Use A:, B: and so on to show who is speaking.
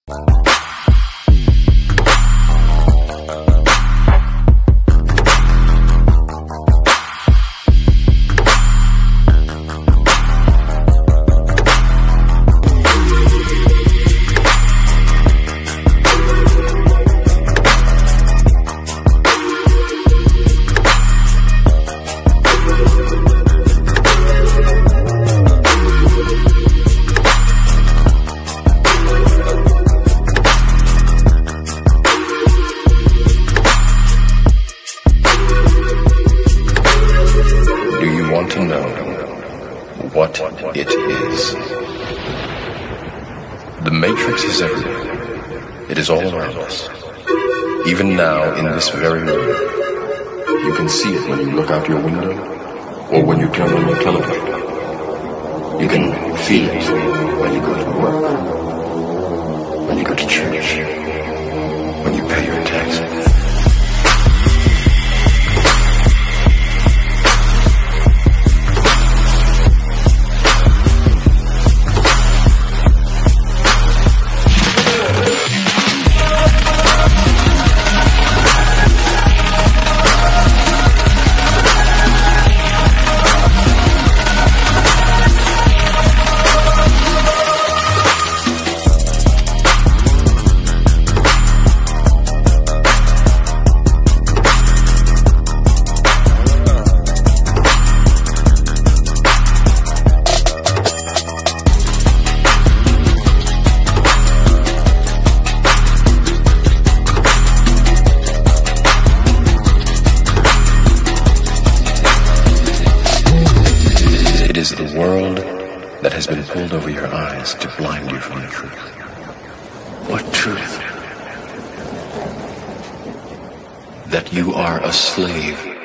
A: Want to know what it is. The Matrix is everywhere. It is all around us. Even now, in this very room, you can see it when you look out your window or when you turn on your television. You can feel it when you go to work, when you go to church, when you pay your taxes. It is the world that has been pulled over your eyes to blind you from the truth. What truth? That you are a slave